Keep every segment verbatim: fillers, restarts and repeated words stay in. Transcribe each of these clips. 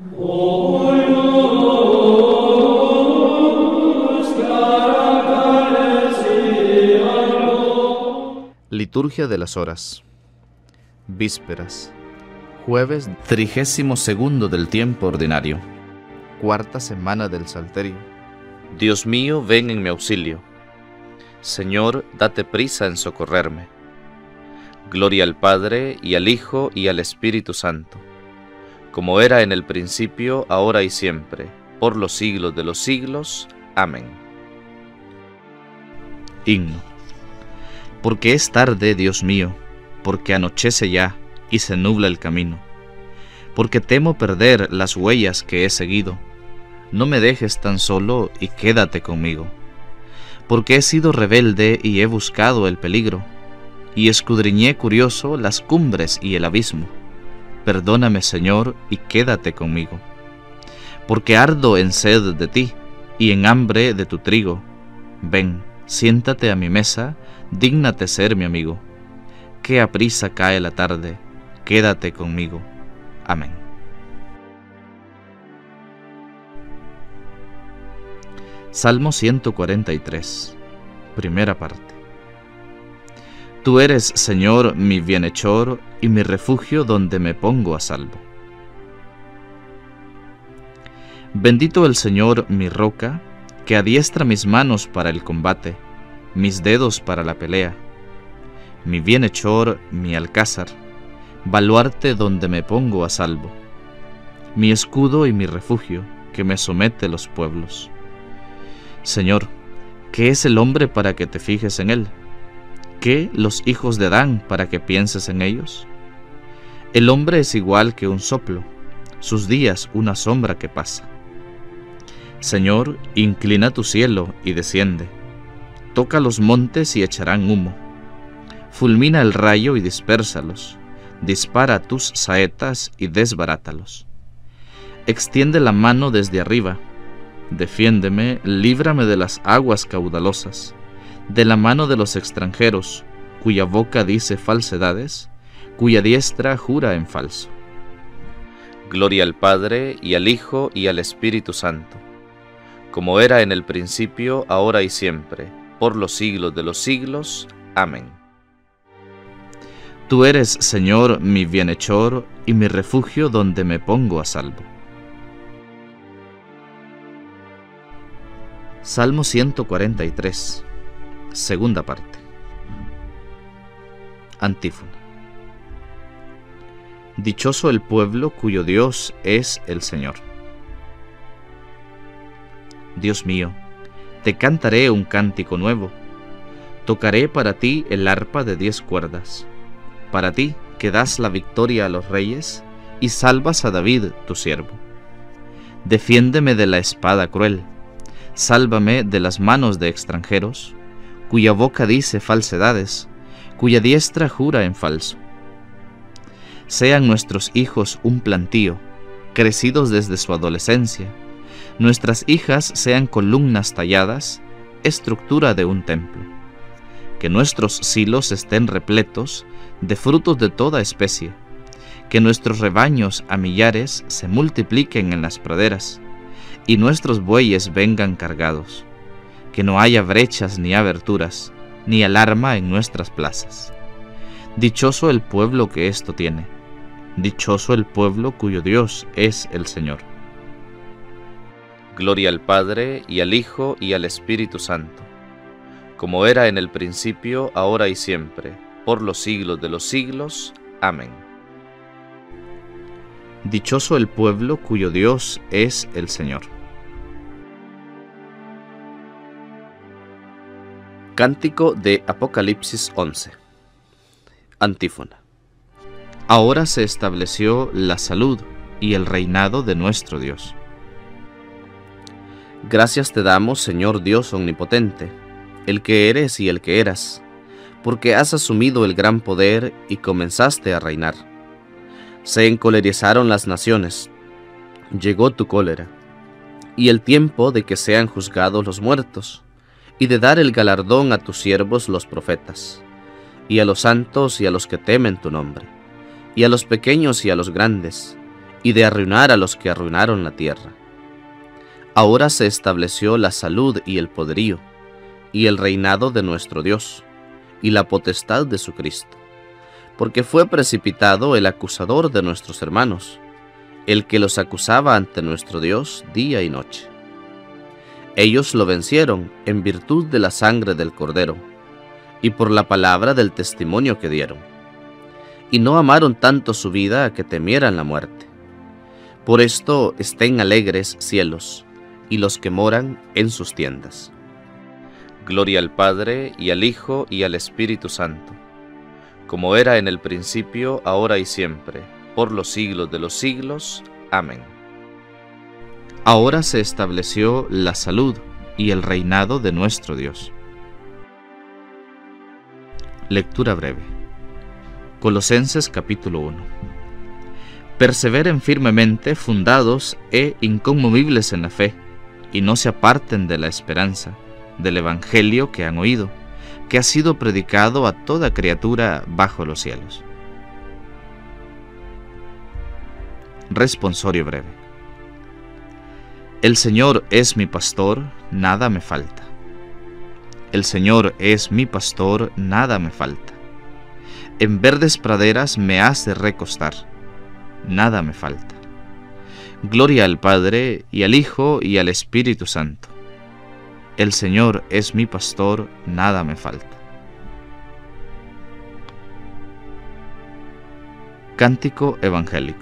Liturgia de las Horas. Vísperas. Jueves trigésimo segundo del tiempo ordinario. Cuarta semana del Salterio. Dios mío, ven en mi auxilio. Señor, date prisa en socorrerme. Gloria al Padre, y al Hijo, y al Espíritu Santo, como era en el principio, ahora y siempre, por los siglos de los siglos. Amén. Himno. Porque es tarde, Dios mío, porque anochece ya y se nubla el camino. Porque temo perder las huellas que he seguido. No me dejes tan solo y quédate conmigo. Porque he sido rebelde y he buscado el peligro, y escudriñé curioso las cumbres y el abismo. Perdóname, Señor, y quédate conmigo. Porque ardo en sed de ti y en hambre de tu trigo. Ven, siéntate a mi mesa, dígnate ser mi amigo. Qué aprisa cae la tarde, quédate conmigo. Amén. Salmo ciento cuarenta y tres, primera parte. Tú eres, Señor, mi bienhechor y mi refugio donde me pongo a salvo. Bendito el Señor, mi roca, que adiestra mis manos para el combate, mis dedos para la pelea, mi bienhechor, mi alcázar, baluarte donde me pongo a salvo, mi escudo y mi refugio, que me somete los pueblos. Señor, ¿qué es el hombre para que te fijes en él? ¿Qué los hijos de Adán para que pienses en ellos? El hombre es igual que un soplo, sus días una sombra que pasa. Señor, inclina tu cielo y desciende. Toca los montes y echarán humo. Fulmina el rayo y dispérsalos. Dispara tus saetas y desbarátalos. Extiende la mano desde arriba. Defiéndeme, líbrame de las aguas caudalosas, de la mano de los extranjeros, cuya boca dice falsedades, cuya diestra jura en falso. Gloria al Padre, y al Hijo, y al Espíritu Santo, como era en el principio, ahora y siempre, por los siglos de los siglos. Amén. Tú eres, Señor, mi bienhechor y mi refugio donde me pongo a salvo. Salmo ciento cuarenta y tres, segunda parte. Antífona. Dichoso el pueblo cuyo Dios es el Señor. Dios mío, te cantaré un cántico nuevo. Tocaré para ti el arpa de diez cuerdas. Para ti, que das la victoria a los reyes y salvas a David, tu siervo. Defiéndeme de la espada cruel. Sálvame de las manos de extranjeros, cuya boca dice falsedades, cuya diestra jura en falso. Sean nuestros hijos un plantío, crecidos desde su adolescencia. Nuestras hijas sean columnas talladas, estructura de un templo. Que nuestros silos estén repletos de frutos de toda especie. Que nuestros rebaños a millares se multipliquen en las praderas, y nuestros bueyes vengan cargados. Que no haya brechas ni aberturas, ni alarma en nuestras plazas. Dichoso el pueblo que esto tiene. Dichoso el pueblo cuyo Dios es el Señor. Gloria al Padre, y al Hijo, y al Espíritu Santo, como era en el principio, ahora y siempre, por los siglos de los siglos. Amén. Dichoso el pueblo cuyo Dios es el Señor. Cántico de Apocalipsis once. Antífona. Ahora se estableció la salud y el reinado de nuestro Dios. Gracias te damos, Señor Dios omnipotente, el que eres y el que eras, porque has asumido el gran poder y comenzaste a reinar. Se encolerizaron las naciones, llegó tu cólera, y el tiempo de que sean juzgados los muertos, y de dar el galardón a tus siervos los profetas, y a los santos y a los que temen tu nombre, y a los pequeños y a los grandes, y de arruinar a los que arruinaron la tierra. Ahora se estableció la salud y el poderío, y el reinado de nuestro Dios, y la potestad de su Cristo, porque fue precipitado el acusador de nuestros hermanos, el que los acusaba ante nuestro Dios día y noche. Ellos lo vencieron en virtud de la sangre del Cordero, y por la palabra del testimonio que dieron, y no amaron tanto su vida a que temieran la muerte. Por esto estén alegres cielos, y los que moran en sus tiendas. Gloria al Padre, y al Hijo, y al Espíritu Santo, como era en el principio, ahora y siempre, por los siglos de los siglos. Amén. Ahora se estableció la salud y el reinado de nuestro Dios. Lectura breve. Colosenses capítulo uno. Perseveren firmemente fundados e inconmovibles en la fe, y no se aparten de la esperanza, del Evangelio que han oído, que ha sido predicado a toda criatura bajo los cielos. Responsorio breve. El Señor es mi pastor, nada me falta. El Señor es mi pastor, nada me falta. En verdes praderas me hace recostar, nada me falta. Gloria al Padre, y al Hijo, y al Espíritu Santo. El Señor es mi pastor, nada me falta. Cántico evangélico.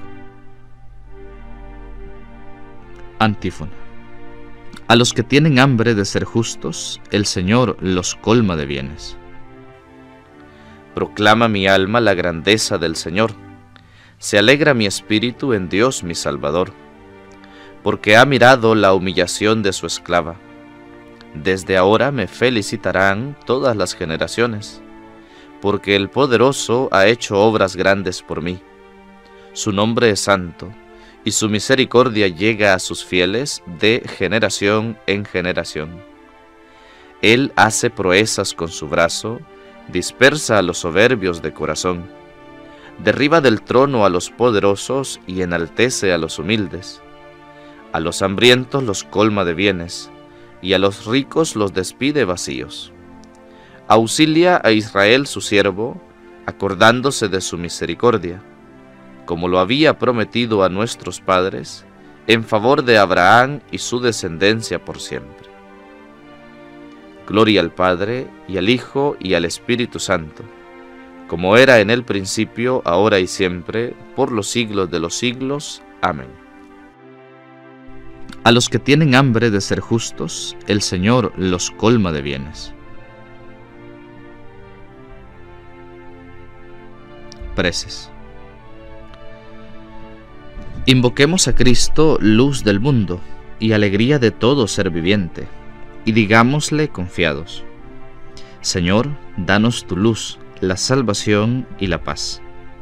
Antífona. A los que tienen hambre de ser justos, el Señor los colma de bienes. Proclama mi alma la grandeza del Señor. Se alegra mi espíritu en Dios mi Salvador, porque ha mirado la humillación de su esclava. Desde ahora me felicitarán todas las generaciones, porque el Poderoso ha hecho obras grandes por mí. Su nombre es santo, y su misericordia llega a sus fieles de generación en generación. Él hace proezas con su brazo, dispersa a los soberbios de corazón, derriba del trono a los poderosos y enaltece a los humildes. A los hambrientos los colma de bienes, y a los ricos los despide vacíos. Auxilia a Israel su siervo, acordándose de su misericordia, como lo había prometido a nuestros padres, en favor de Abraham y su descendencia por siempre. Gloria al Padre, y al Hijo, y al Espíritu Santo, como era en el principio, ahora y siempre, por los siglos de los siglos. Amén. A los que tienen hambre de ser justos, el Señor los colma de bienes. Preces. Invoquemos a Cristo, luz del mundo, y alegría de todo ser viviente, y digámosle confiados: Señor, danos tu luz, la salvación y la paz.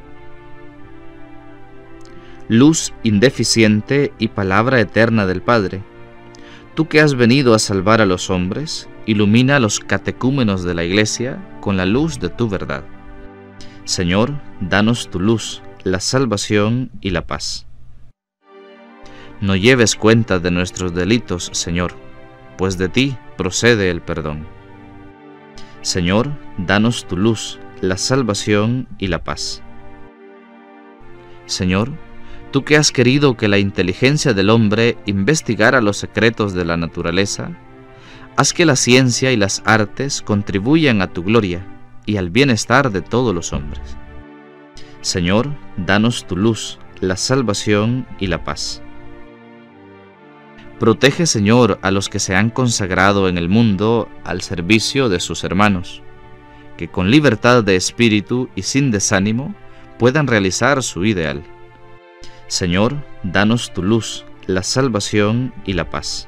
Luz indeficiente y palabra eterna del Padre, tú que has venido a salvar a los hombres, ilumina a los catecúmenos de la Iglesia con la luz de tu verdad. Señor, danos tu luz, la salvación y la paz. No lleves cuenta de nuestros delitos, Señor, pues de ti procede el perdón. Señor, danos tu luz, la salvación y la paz. Señor, tú que has querido que la inteligencia del hombre investigara los secretos de la naturaleza, haz que la ciencia y las artes contribuyan a tu gloria y al bienestar de todos los hombres. Señor, danos tu luz, la salvación y la paz. Protege, Señor, a los que se han consagrado en el mundo al servicio de sus hermanos, que con libertad de espíritu y sin desánimo puedan realizar su ideal. Señor, danos tu luz, la salvación y la paz.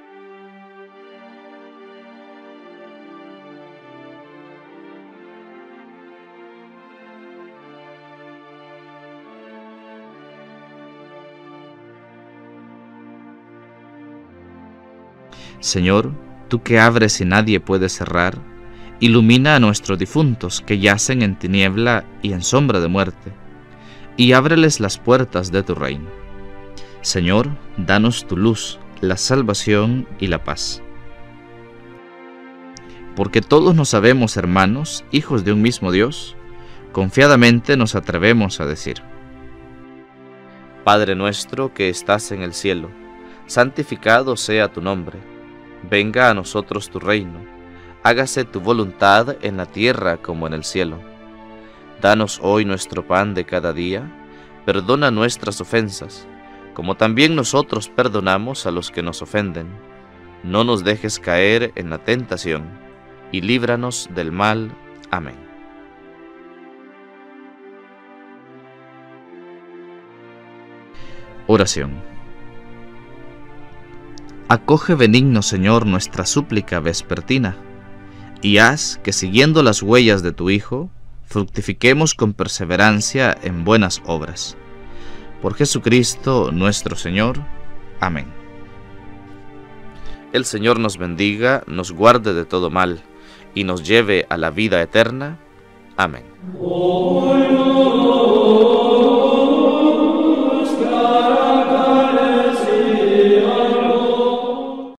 Señor, tú que abres y nadie puede cerrar, ilumina a nuestros difuntos que yacen en tiniebla y en sombra de muerte, y ábreles las puertas de tu reino. Señor, danos tu luz, la salvación y la paz. Porque todos nos sabemos hermanos, hijos de un mismo Dios, confiadamente nos atrevemos a decir: Padre nuestro que estás en el cielo, santificado sea tu nombre. Venga a nosotros tu reino. Hágase tu voluntad en la tierra como en el cielo. Danos hoy nuestro pan de cada día. Perdona nuestras ofensas, como también nosotros perdonamos a los que nos ofenden. No nos dejes caer en la tentación, y líbranos del mal. Amén. Oración. Acoge benigno Señor nuestra súplica vespertina, y haz que siguiendo las huellas de tu Hijo, fructifiquemos con perseverancia en buenas obras. Por Jesucristo nuestro Señor. Amén. El Señor nos bendiga, nos guarde de todo mal, y nos lleve a la vida eterna. Amén.